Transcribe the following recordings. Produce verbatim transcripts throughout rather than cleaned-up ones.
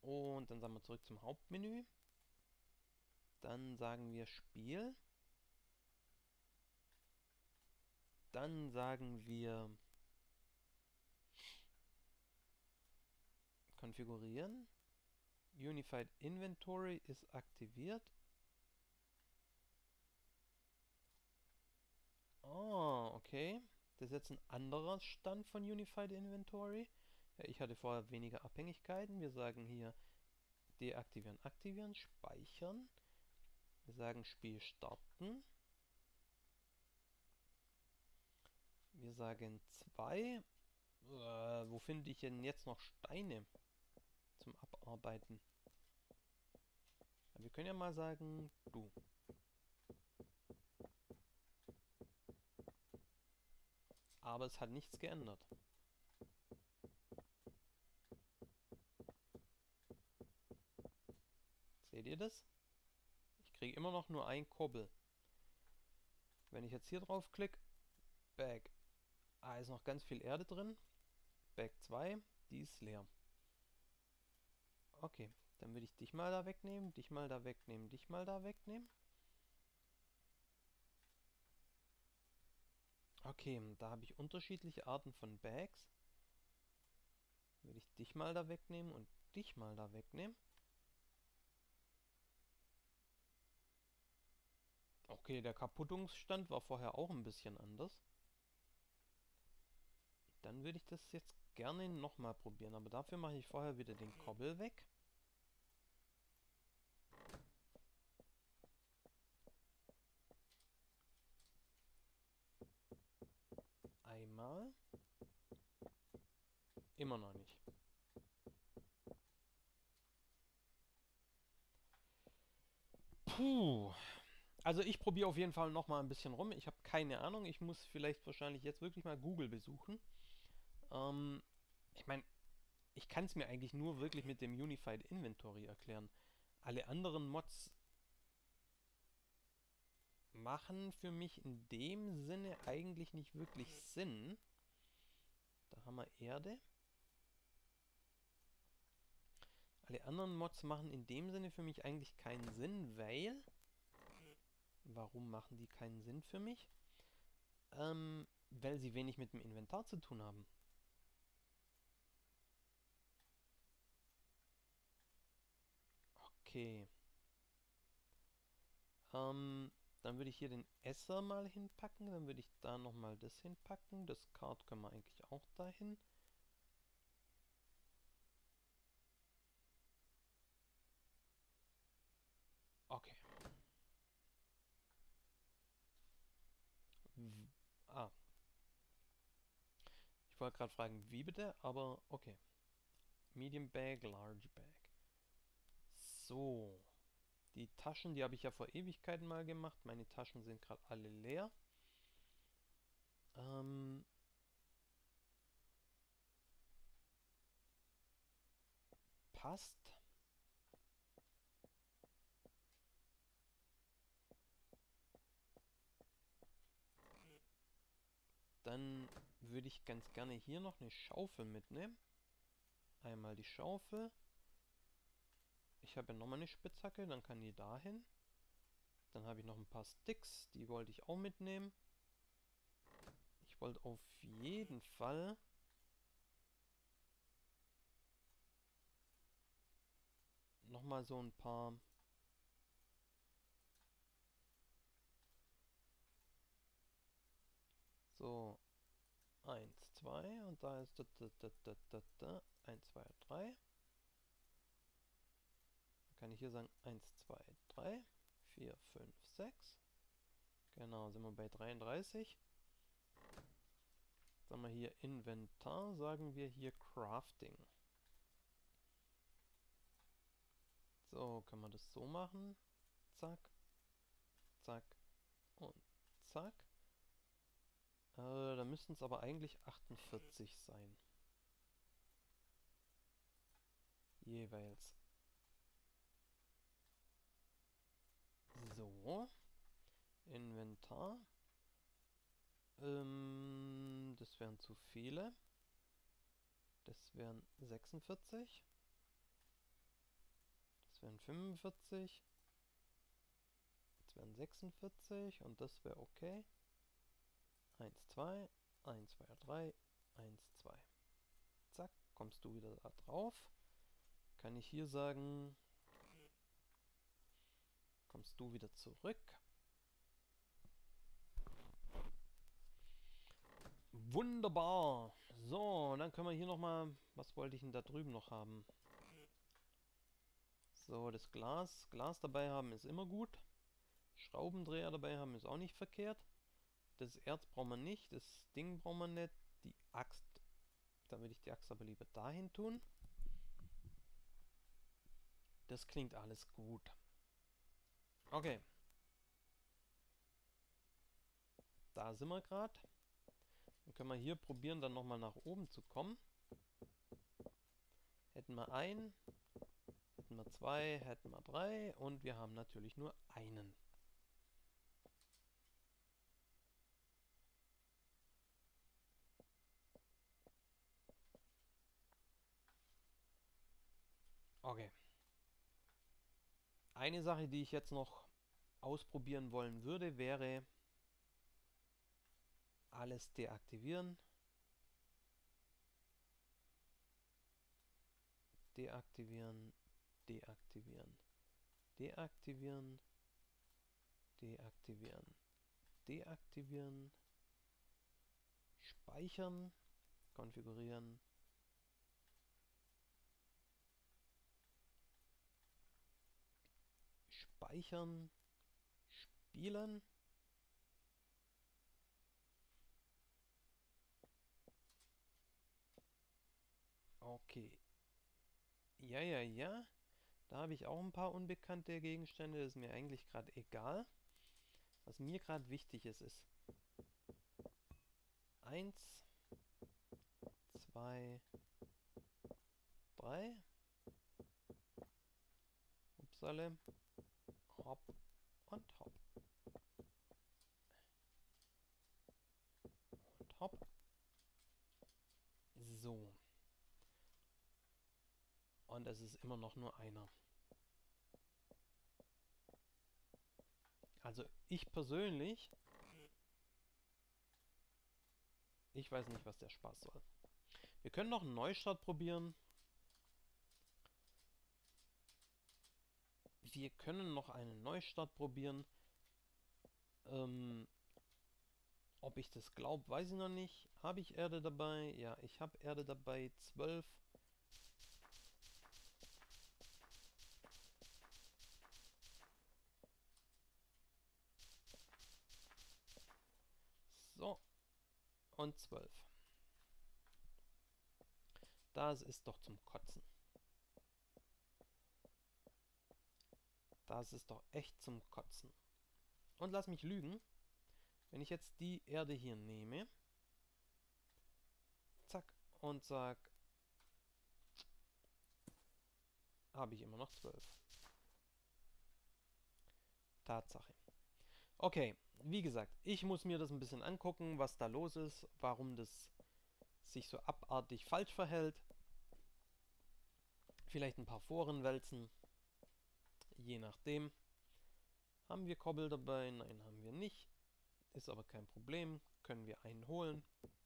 Und dann sagen wir zurück zum Hauptmenü. Dann sagen wir Spiel. Dann sagen wir konfigurieren. Unified Inventory ist aktiviert. Oh, okay. Das ist jetzt ein anderer Stand von Unified Inventory. Ja, ich hatte vorher weniger Abhängigkeiten. Wir sagen hier deaktivieren, aktivieren, speichern. Wir sagen Spiel starten. Wir sagen zwei. Äh, wo finde ich denn jetzt noch Steine zum Abarbeiten? Ja, wir können ja mal sagen, du. Aber es hat nichts geändert. Seht ihr das? Ich kriege immer noch nur ein Kobbel. Wenn ich jetzt hier drauf klicke, Bag. Ah, ist noch ganz viel Erde drin. Bag zwei, die ist leer. Okay, dann würde ich dich mal da wegnehmen, dich mal da wegnehmen, dich mal da wegnehmen. Okay, da habe ich unterschiedliche Arten von Bags. Würde ich dich mal da wegnehmen und dich mal da wegnehmen. Okay, der Kaputtungsstand war vorher auch ein bisschen anders. Dann würde ich das jetzt gerne nochmal probieren, aber dafür mache ich vorher wieder den Kobbel weg. Einmal. Immer noch nicht. Puh. Also ich probiere auf jeden Fall nochmal ein bisschen rum. Ich habe keine Ahnung. Ich muss vielleicht wahrscheinlich jetzt wirklich mal Google besuchen. Ähm, ich meine, ich kann es mir eigentlich nur wirklich mit dem Unified Inventory erklären. Alle anderen Mods machen für mich in dem Sinne eigentlich nicht wirklich Sinn. Da haben wir Erde. Alle anderen Mods machen in dem Sinne für mich eigentlich keinen Sinn, weil... Warum machen die keinen Sinn für mich? Ähm, weil sie wenig mit dem Inventar zu tun haben. Okay. Ähm, dann würde ich hier den Esser mal hinpacken. Dann würde ich da nochmal das hinpacken. Das Card können wir eigentlich auch dahin. Okay. W ah. Ich wollte gerade fragen, wie bitte, aber okay. Medium Bag, Large Bag. So. Die Taschen, die habe ich ja vor Ewigkeiten mal gemacht. Meine Taschen sind gerade alle leer. Ähm, passt. Dann würde ich ganz gerne hier noch eine Schaufel mitnehmen. Einmal die Schaufel. Ich habe ja nochmal eine Spitzhacke, dann kann die dahin. Dann habe ich noch ein paar Sticks, die wollte ich auch mitnehmen. Ich wollte auf jeden Fall nochmal so ein paar... So, eins, zwei und da ist da, da, da, da, da, da, eins, zwei, drei. Dann kann ich hier sagen eins, zwei, drei, vier, fünf, sechs. Genau, sind wir bei dreiunddreißig. Sagen wir hier Inventar, sagen wir hier Crafting. So, können wir das so machen. Zack, zack und zack. Äh, da müssten es aber eigentlich achtundvierzig sein. Jeweils. So. Inventar. Ähm, das wären zu viele. Das wären sechsundvierzig. Das wären fünfundvierzig. Das wären sechsundvierzig und das wäre okay. eins, zwei, eins, zwei, drei, eins, zwei. Zack, kommst du wieder da drauf. Kann ich hier sagen, kommst du wieder zurück. Wunderbar. So, dann können wir hier nochmal, was wollte ich denn da drüben noch haben? So, das Glas. Glas dabei haben ist immer gut. Schraubendreher dabei haben ist auch nicht verkehrt. Das Erz brauchen wir nicht. Das Ding brauchen wir nicht. Die Axt. Dann würde ich die Axt aber lieber dahin tun. Das klingt alles gut. Okay. Da sind wir gerade. Dann können wir hier probieren, dann nochmal nach oben zu kommen. Hätten wir einen, hätten wir zwei, hätten wir drei und wir haben natürlich nur einen. Okay. Eine Sache, die ich jetzt noch ausprobieren wollen würde, wäre alles deaktivieren. Deaktivieren, deaktivieren, deaktivieren, deaktivieren, deaktivieren, speichern, konfigurieren, speichern, spielen. Okay. Ja, ja, ja. Da habe ich auch ein paar unbekannte Gegenstände. Das ist mir eigentlich gerade egal. Was mir gerade wichtig ist, ist eins, zwei, drei. Upsale. Hopp und hopp. Und hopp. So. Und es ist immer noch nur einer. Also ich persönlich, ich weiß nicht, was der Spaß soll. Wir können noch einen Neustart probieren. Wir können noch einen Neustart probieren. Ähm, ob ich das glaube, weiß ich noch nicht. Habe ich Erde dabei? Ja, ich habe Erde dabei. zwölf. So. Und zwölf. Das ist doch zum Kotzen. Das ist doch echt zum Kotzen. Und lass mich lügen. Wenn ich jetzt die Erde hier nehme, zack, und sag, habe ich immer noch zwölf. Tatsache. Okay, wie gesagt, ich muss mir das ein bisschen angucken, was da los ist, warum das sich so abartig falsch verhält. Vielleicht ein paar Foren wälzen, je nachdem. Haben wir Kobbel dabei? Nein, haben wir nicht. Ist aber kein Problem, können wir einen holen.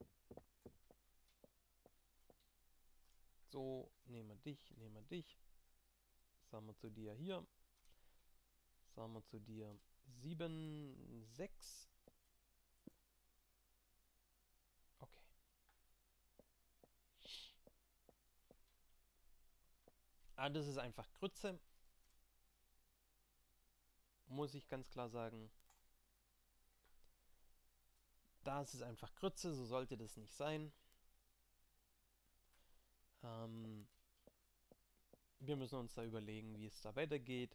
So, nehmen wir dich, nehmen wir dich. Sagen wir zu dir hier. Sagen wir zu dir sieben, sechs. Okay. Ah, das ist einfach Grütze. Muss ich ganz klar sagen. Das ist einfach Grütze, so sollte das nicht sein. Ähm, wir müssen uns da überlegen, wie es da weitergeht.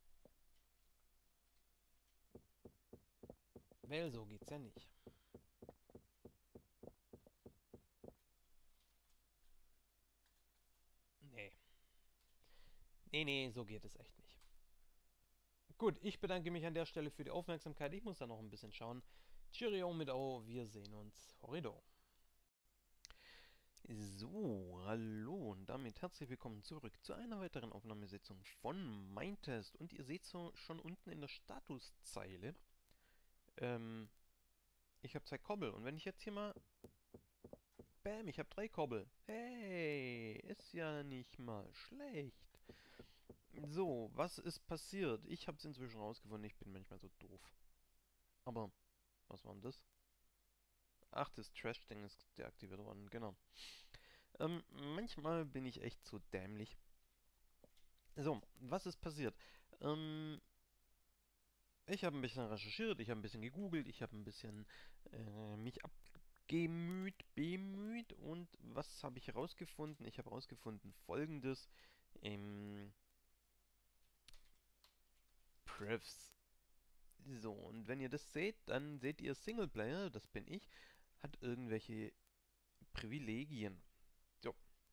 Weil so geht's ja nicht. Nee. Nee, nee, so geht es echt nicht. Gut, ich bedanke mich an der Stelle für die Aufmerksamkeit. Ich muss da noch ein bisschen schauen. Cheerio mit O, wir sehen uns. Horrido. So, hallo und damit herzlich willkommen zurück zu einer weiteren Aufnahmesitzung von Minetest. Und ihr seht so schon unten in der Statuszeile, ähm, ich habe zwei Kobbel. Und wenn ich jetzt hier mal, bam, ich habe drei Kobbel. Hey, ist ja nicht mal schlecht. So, was ist passiert? Ich habe es inzwischen rausgefunden, ich bin manchmal so doof. Aber, was war denn das? Ach, das Trash-Ding ist deaktiviert worden, genau. Ähm, manchmal bin ich echt zu dämlich. So, was ist passiert? Ähm, ich habe ein bisschen recherchiert, ich habe ein bisschen gegoogelt, ich habe ein bisschen äh, mich abgemüht, bemüht und was habe ich herausgefunden? Ich habe herausgefunden Folgendes. Ähm, Privs. So, und wenn ihr das seht, dann seht ihr Singleplayer, das bin ich, hat irgendwelche Privilegien. So,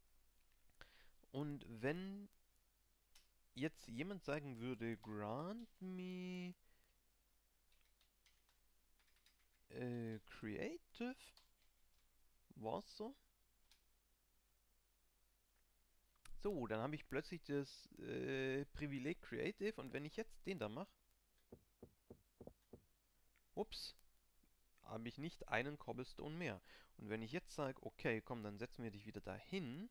und wenn jetzt jemand sagen würde, grant me äh, creative, war's so? So, dann habe ich plötzlich das äh, Privileg Creative und wenn ich jetzt den da mache, ups, habe ich nicht einen Cobblestone mehr. Und wenn ich jetzt sage, okay, komm, dann setzen wir dich wieder dahin,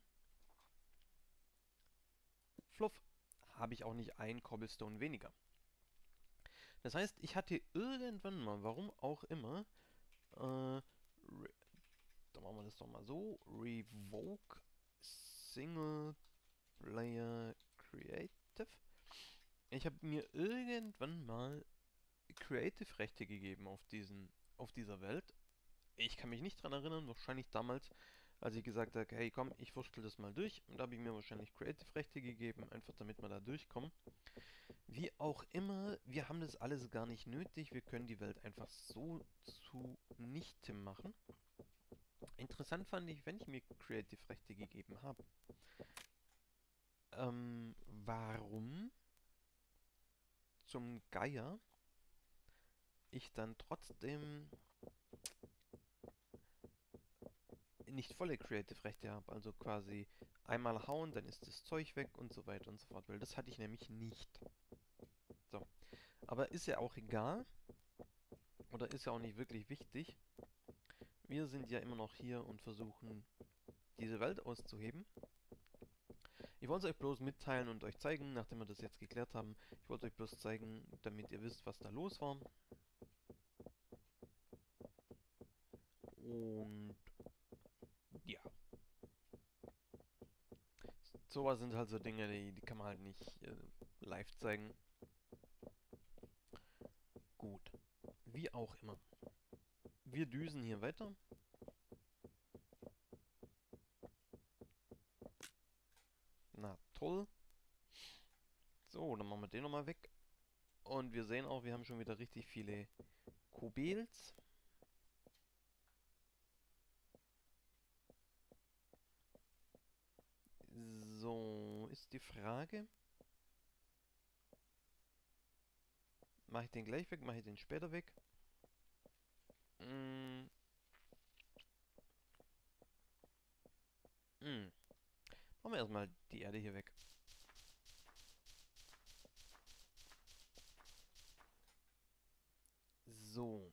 fluff, habe ich auch nicht einen Cobblestone weniger. Das heißt, ich hatte irgendwann mal, warum auch immer, äh, dann machen wir das doch mal so, Revoke Single Player Creative. Ich habe mir irgendwann mal Creative-Rechte gegeben auf diesen, auf dieser Welt. Ich kann mich nicht dran erinnern, wahrscheinlich damals, als ich gesagt habe, hey komm, ich wurschtel das mal durch. Und da habe ich mir wahrscheinlich Creative-Rechte gegeben, einfach damit wir da durchkommen. Wie auch immer, wir haben das alles gar nicht nötig. Wir können die Welt einfach so zunichte machen. Interessant fand ich, wenn ich mir Creative-Rechte gegeben habe. Ähm, warum zum Geier ich dann trotzdem nicht volle Creative-Rechte habe, also quasi einmal hauen, dann ist das Zeug weg und so weiter und so fort, weil das hatte ich nämlich nicht. So, aber ist ja auch egal, oder ist ja auch nicht wirklich wichtig. Wir sind ja immer noch hier und versuchen, diese Welt auszuheben. Ich wollte es euch bloß mitteilen und euch zeigen, nachdem wir das jetzt geklärt haben. Ich wollte euch bloß zeigen, damit ihr wisst, was da los war. Und ja, sowas sind halt so Dinge, die, die kann man halt nicht äh, live zeigen. Gut, wie auch immer. Wir düsen hier weiter. Na toll. So, dann machen wir den nochmal weg. Und wir sehen auch, wir haben schon wieder richtig viele Kobels. So, ist die Frage. Mache ich den gleich weg? Mache ich den später weg? Mm, mm. Machen wir erstmal die Erde hier weg. So.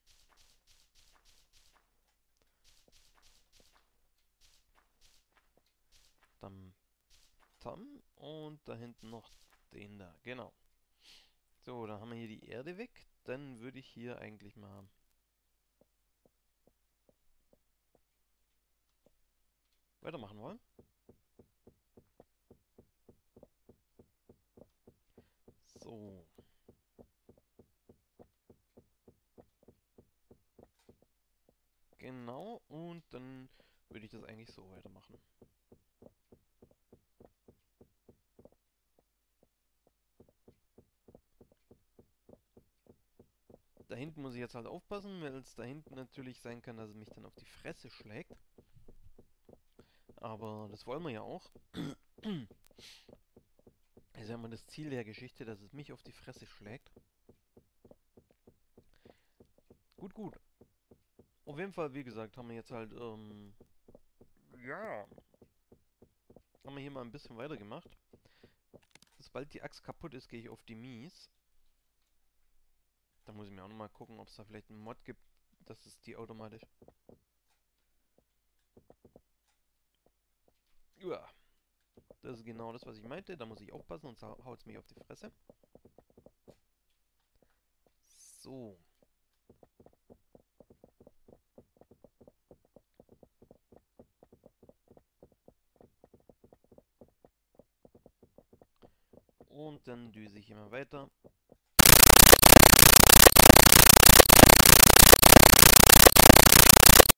Dann Tam und da hinten noch den da. Genau. So, dann haben wir hier die Erde weg. Dann würde ich hier eigentlich mal weitermachen wollen. So. Genau, und dann würde ich das eigentlich so weitermachen. Da hinten muss ich jetzt halt aufpassen, weil es da hinten natürlich sein kann, dass es mich dann auf die Fresse schlägt. Aber das wollen wir ja auch. Ist ja immer das Ziel der Geschichte, dass es mich auf die Fresse schlägt. Gut, gut. Auf jeden Fall, wie gesagt, haben wir jetzt halt, ähm, ja, haben wir hier mal ein bisschen weiter gemacht. Sobald die Axt kaputt ist, gehe ich auf die Mies. Da muss ich mir auch nochmal gucken, ob es da vielleicht einen Mod gibt, dass es die automatisch... Ja, das ist genau das, was ich meinte. Da muss ich aufpassen, sonst haut es mich auf die Fresse. So. Und dann düse ich immer weiter.